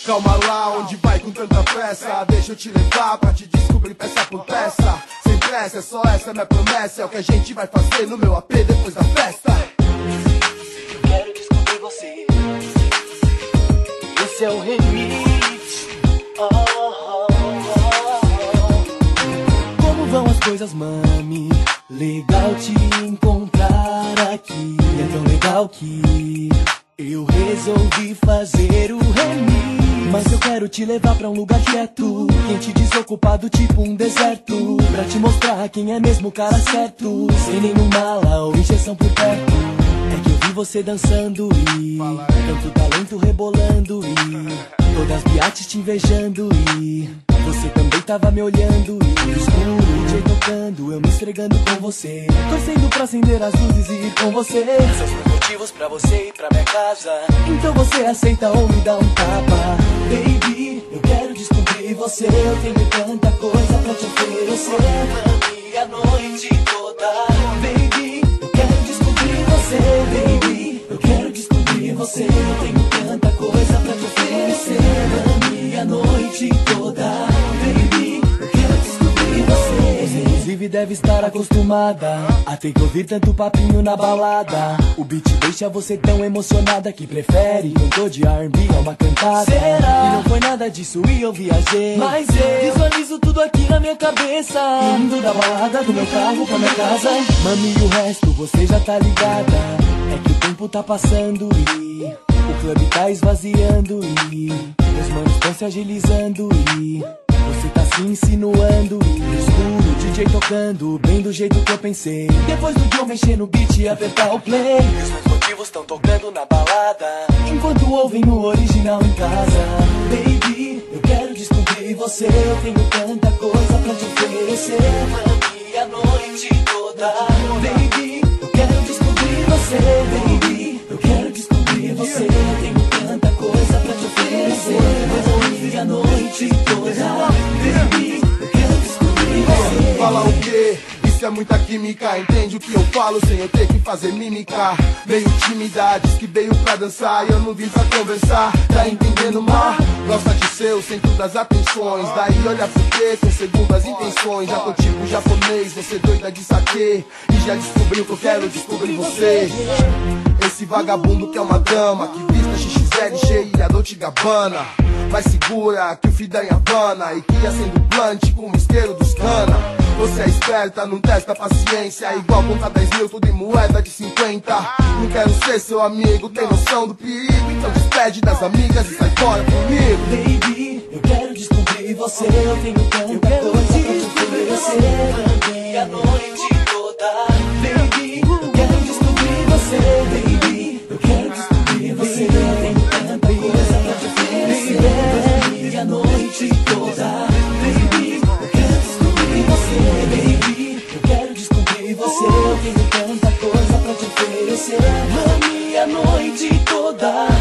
Calma lá, onde vai com tanta pressa? Deixa eu te levar pra te descobrir peça por peça. Sem pressa, é só essa minha promessa. É o que a gente vai fazer no meu AP depois da festa. Eu quero descobrir você. Esse é o remix. Como vão as coisas, mami? Legal te encontrar aqui. É tão legal que eu resolvi fazer o remix. Mas eu quero te levar pra um lugar quieto, quente, desocupado, tipo um deserto, pra te mostrar quem é mesmo o cara certo, sem nenhum mala ou injeção por perto. É que eu vi você dançando e tanto talento rebolando e todas as boates te invejando e você também tava me olhando e no escuro, o DJ tocando, eu me esfregando com você, torcendo pra acender as luzes e ir com você. São os motivos pra você ir pra minha casa. Então você aceita ou me dá um tapa? Baby, eu quero descobrir você. Eu tenho tanta coisa pra te oferecer, mami, a noite toda. Baby, eu quero descobrir você. Baby, eu quero descobrir você. Eu tenho tanta coisa pra te oferecer, mami, a noite toda. Baby, eu quero descobrir você. Inclusive deve estar acostumada a ter que ouvir tanto papinho na balada. O beat deixa você tão emocionada que prefere cantor de R&B a uma cantada. Será? E não foi nada disso e eu viajei, mas eu visualizo tudo aqui na minha cabeça, indo da balada do meu carro pra minha casa. Mami, e o resto você já tá ligada. É que o tempo tá passando e o clube tá esvaziando e meus manos tão se agilizando e você tá se insinuando e no escuro, o DJ tocando bem do jeito que eu pensei. Depois do que eu mexer no beat e apertar o play, e os meus motivos tão tocando na balada, enquanto ouvem no original em casa. Baby, eu quero descobrir você. Eu tenho tanta coisa pra te oferecer, mami, a noite toda. Baby, eu quero descobrir você. Baby, eu quero descobrir você. Eu tenho tanta coisa pra te oferecer, mami, a noite toda. Baby, eu quero descobrir você. Fala o quê? Isso é muita química, entende o que eu falo sem eu ter que fazer mímica. Meio tímida, diz que veio pra dançar e eu não vim pra conversar. Tá entendendo, mar? Gosta de seu centro das atenções. Daí olha por quê, com segundas intenções. Já tô tipo japonês, você doida de saque, e já descobriu que eu quero descobrir você. Esse vagabundo que é uma dama, que vista XXL cheia Dolce Gabbana, mas segura que o Fida em Havana e que ia sendo blunt com o isqueiro dos cana. Você é esperta, não testa paciência, igual conta 10 mil, tudo em moeda de 50. Não quero ser seu amigo, tem noção do perigo, então despede das amigas e sai fora comigo. Baby, eu quero descobrir você. Eu tenho tanta coisa pra te oferecer, mami, a noite toda. Baby, eu quero descobrir você. Baby, eu quero descobrir você. Eu tenho tanta coisa pra te oferecer, mami, a noite toda. Baby, eu quero descobrir você. Baby, eu quero descobrir você. Eu tenho tanta coisa pra te oferecer, mami, a noite toda.